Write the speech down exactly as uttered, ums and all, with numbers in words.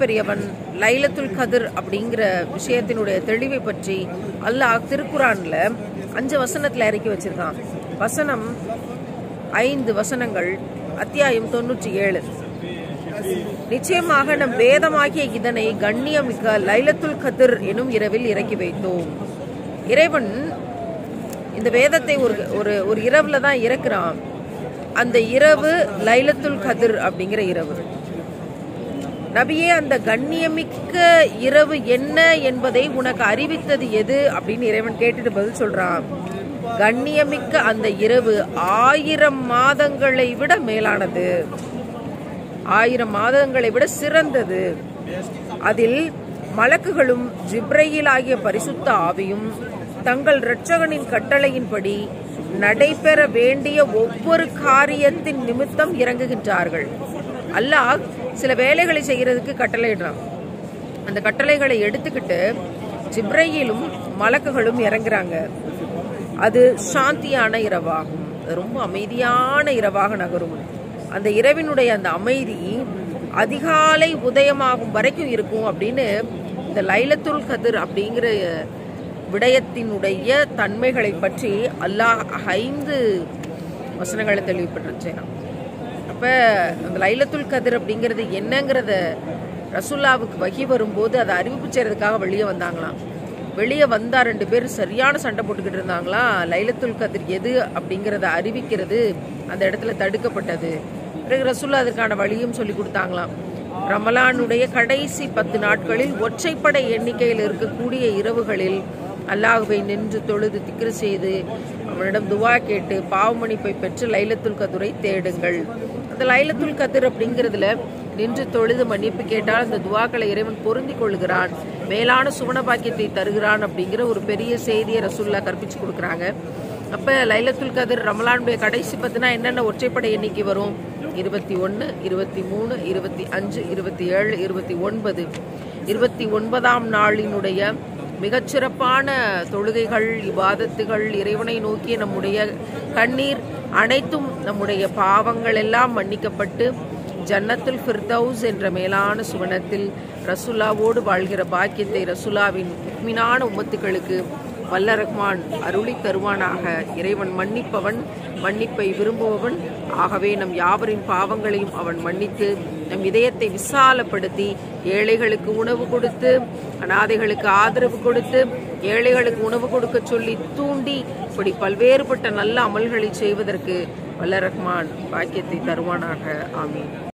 பெரியவன் லைலத்துல் கதிர் அப்படிங்கிற விஷயத்தினுடைய தெளிவை பற்றி அல்லாஹ் திருக்குரான்ல அஞ்சு வசனத்துல இறக்கி வச்சிருக்கான். வசனம் ஐந்து வசனங்கள், அத்தியாயம் தொண்ணூற்றி ஏழு. நிச்சயமாக நம் வேதமாகிய இதனை கண்ணியமிக்க லைலத்துல் கதிர் எனும் இரவில் இறக்கி வைத்தோம். இறைவன் இந்த வேதத்தை ஒரு ஒரு ஒரு இரவுல தான் இறக்குறான். அந்த இரவு லைலத்துல் கதிர் அப்படிங்கிற இரவு. நபியே, அந்த கண்ணியமிக்க இரவு என்ன என்பதை உனக்கு அறிவித்தது எது அப்படின்னு இறைவன் கேட்டுட்டு பதில் சொல்றான். கண்ணியமிக்க அந்த இரவு ஆயிரம் மாதங்களை விட மேலானது, ஆயிரம் மாதங்களை விட சிறந்தது. அதில் மலக்குகளும் ஜிப்ரையில் ஆகிய பரிசுத்த ஆவியும் தங்கள் இரட்சகனின் கட்டளையின்படி நடைபெற வேண்டிய ஒவ்வொரு காரியத்தின் நிமித்தம் இறங்குகின்றார்கள். அல்லாஹ் சில வேலைகளை செய்யறதுக்கு கட்டளையிடுறான். அந்த கட்டளைகளை எடுத்துக்கிட்டு ஜிப்ரையிலும் மலக்குகளும் இறங்குறாங்க. அது சாந்தியான இரவாகும், ரொம்ப அமைதியான இரவாக நகரும். அந்த இரவினுடைய அந்த அமைதி அதிகாலை உதயமாகும் வரைக்கும் இருக்கும் அப்படின்னு இந்த லைலத்துல் கதிர் அப்படிங்கிற விடயத்தினுடைய தன்மைகளை பற்றி அல்லாஹ் ஐந்து வசனங்களை தெளிவுபட்டுருச்சேன். அப்ப அந்த லைலத்துல் கதிர் அப்படிங்கிறது என்னங்கிறத ரசூல்லாவுக்கு வகி வரும்போது அதை அறிவிப்பு செய்யறதுக்காக வெளியே வந்தாங்களாம். வெளியே வந்தா ரெண்டு பேரும் சரியான சண்டை போட்டுக்கிட்டு இருந்தாங்களாம். லைலத்துல் கதிர் எது அப்படிங்கிறத அறிவிக்கிறது அந்த இடத்துல தடுக்கப்பட்டது. பிறகு ரசூல்லா அதற்கான வழியும் சொல்லி கொடுத்தாங்களாம். ரமலானுடைய கடைசி பத்து நாட்களில் ஒற்றைப்படை எண்ணிக்கையில் இருக்கக்கூடிய இரவுகளில் அல்லாஹ்வை நின்று தொழுது திக்ரு செய்து அவனிடம் துவா கேட்டு பாவமன்னிப்பை பெற்று லைலத்துல் கதிரை தேடுங்கள். அந்த லைலத்துல் கதிர் அப்படிங்கிறதுல நின்று தொழுது மன்னிப்பு கேட்டால் அந்த துவாக்களை இறைவன் பொருந்தி கொள்கிறான், மேலான சுவன பாக்கியத்தை தருகிறான் அப்படிங்கிற ஒரு பெரிய செய்தியை ரசூல்லா கற்பிச்சு கொடுக்குறாங்க. அப்ப லைலத்துல் கதிர் ரமலானுடைய கடைசி பத்துனா என்னென்ன ஒற்றைப்படை எண்ணிக்கை வரும்? இருபத்தி ஒன்னு, இருபத்தி மூணு, இருபத்தி அஞ்சு, இருபத்தி ஏழு, இருபத்தி ஒன்பது. இருபத்தி ஒன்பதாம் நாளினுடைய மிகச்சிறப்பான தொழுகைகள், இபாதத்துகள், இறைவனை நோக்கிய நம்முடைய கண்ணீர் அனைத்தும் நம்முடைய பாவங்கள் எல்லாம் மன்னிக்கப்பட்டு ஜன்னத்துல் ஃபிர்தௌஸ் என்ற மேலான சுவனத்தில் ரசூலாவோடு வாழ்கிற பாக்கியத்தை ரசூலாவின் முக்மினான உம்மத்துக்களுக்கு வல்ல ரஹ்மான் அருளி தருவானாக. இறைவன் மன்னிப்பவன், மன்னிப்பை விரும்புபவன். ஆகவே நம் யாவரின் பாவங்களையும் அவன் மன்னித்து நம் இதயத்தை விசாலப்படுத்தி ஏழைகளுக்கு உணவு கொடுத்து, அனாதைகளுக்கு ஆதரவு கொடுத்து, ஏழைகளுக்கு உணவு கொடுக்க சொல்லி தூண்டி இப்படி பல்வேறுபட்ட நல்ல அமல்களை செய்வதற்கு வல்ல ரஹ்மான் பாக்கியத்தை தருவானாக. ஆமீன்.